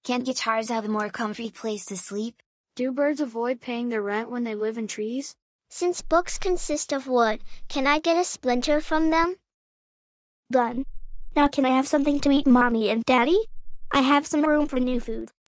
Can't guitars have a more comfy place to sleep? Do birds avoid paying their rent when they live in trees? Since books consist of wood, can I get a splinter from them? Done. Now can I have something to eat, Mommy and Daddy? I have some room for new food.